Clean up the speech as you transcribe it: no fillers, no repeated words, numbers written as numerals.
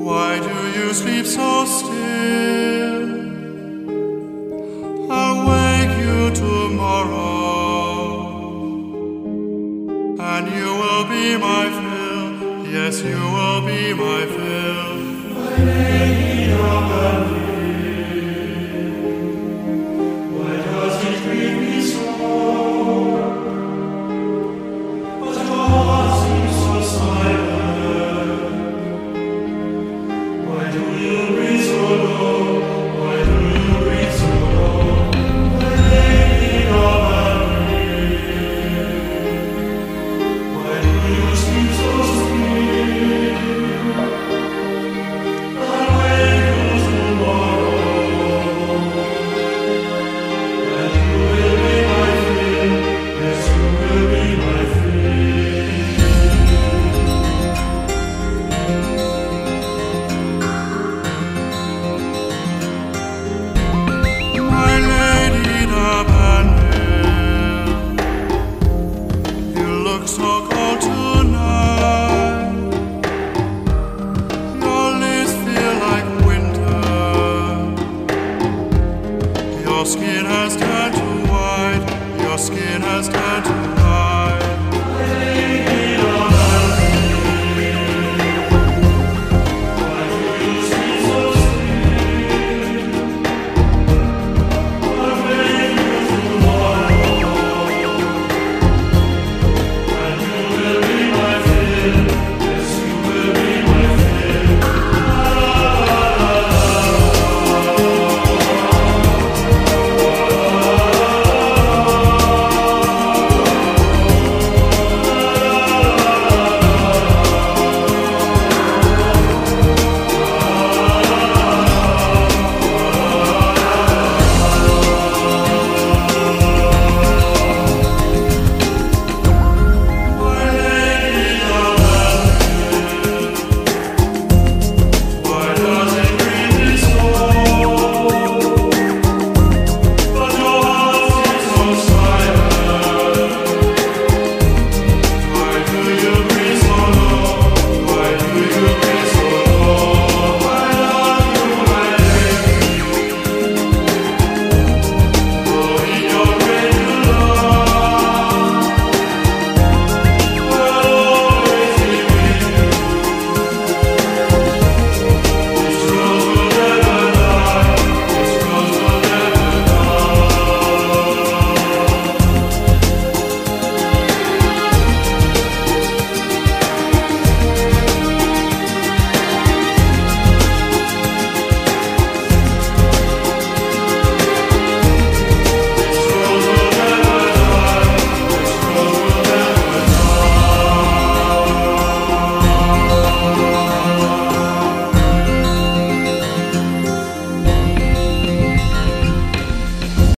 Why do you sleep so still? I'll wake you tomorrow, and you will be my fill. Yes, you will be my fill. My Lady Arbanville, why does it grieve me so? But your heart seems so silent. Why do you breathe so low? Why do you breathe so low? My Lady Arbanville, why do you sleep so still? I'll wake you tomorrow, and you will be my fill. Yes, you will be my My Lady Arbanville, you look so cold tonight. Your lips feel like winter. Your skin has turned to white. Your skin has turned to white.